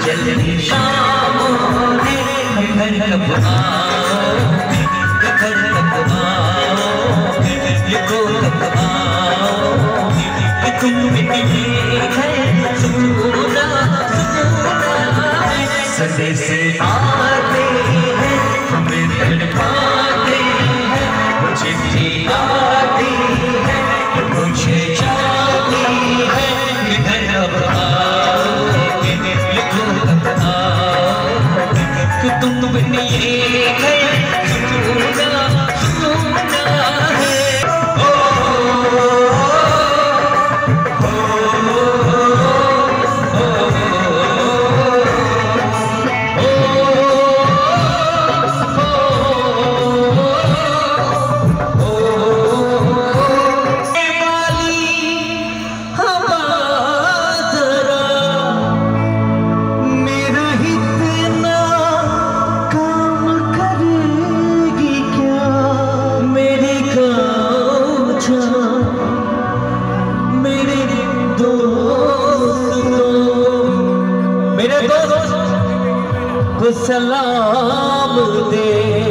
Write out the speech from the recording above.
जल्दी शाम होने घर कब आओगे, घर कब आओगे, लिखो कब आओगे कि तुम मिले घर सुना सुना है। सदे से आते हैं हमें तड़पाते हैं, वो चिट्ठी आती है मुझे चाहती है कि घर कब आओगे, लिखो कब आओगे कि तुम मिले घर सुना सुना है। सलाम दे